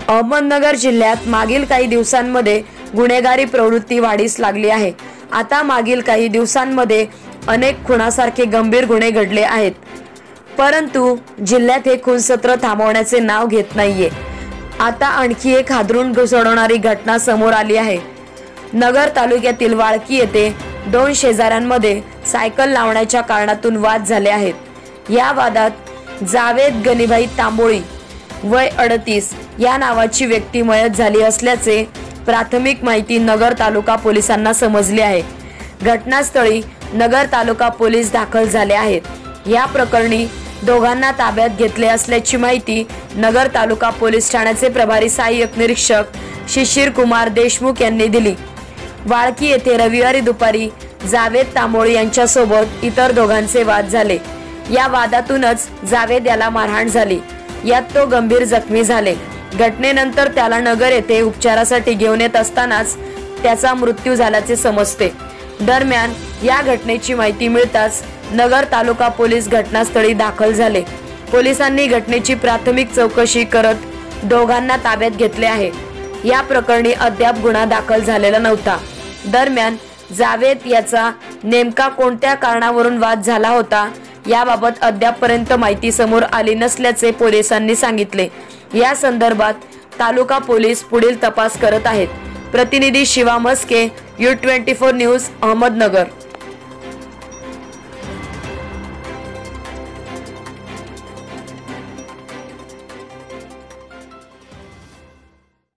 अहमदनगर जिल्ह्यात मागील काही दिवसांमध्ये गुन्हेगारी प्रवृत्ती वाढीस लागली आहे। आता मागील काही दिवसांमध्ये अनेक खुनासारखे गंभीर गुन्हे घडले आहेत, परंतु जिल्ह्यात हे खून सत्र थांबवण्याचे नाव घेत नाहीये। आता आणखी एक हादरून सोडवणारी घटना समोर आली आहे। नगर तालुक्यातील वाळकी येथे दोन शेजाऱ्यांमध्ये सायकल लावण्याच्या कारणातून वाद झाले आहेत। या वादात जावेद गणिभाई तांबोळी वय 38 या नावाची व्यक्ती मयत झाली असल्याचे प्राथमिक माहिती नगर तालुका पोलिसांना समजली आहे। घटनास्थळी नगर तालुका पोलीस दाखल झाले आहेत। या प्रकरणी दोघांना ताब्यात घेतले असल्याची माहिती नगर तालुका पोलीस ठाण्याचे प्रभारी सहाय्यक निरीक्षक शिशिर कुमार देशमुख यांनी दिली। वाळकी येथे रविवारी दुपारी जावेद तांबोळी यांच्यासोबत इतर दोघांचे वाद झाले। या वादातूनच जावेद याला मारहाण झाली, यात तो गंभीर जखमी झाले। घटनेनंतर त्याला नगर येथे उपचारासाठी घेऊन येत असतानाच त्याचा मृत्यू झाल्याचे समजते। दरम्यान या घटनेची माहिती मिळताच नगर तालुका पोलीस घटनास्थळी दाखल झाले। पोलिसांनी घटनेची प्राथमिक चौकशी करत दोघांना ताब्यात घेतले आहे। या प्रकरणी अद्याप गुन्हा दाखल झालेला नव्हता। दरम्यान जावेद याचा नेमका कोणत्या कारणावरून वाद झाला होता याबाबत अद्यापपर्यंत माहिती समोर आली नसल्याचे पोलिसांनी सांगितले। या संदर्भात तालुका पोलीस पुढील तपास करत आहेत। प्रतिनिधी शिवा मस्के, U24 न्यूज, अहमदनगर।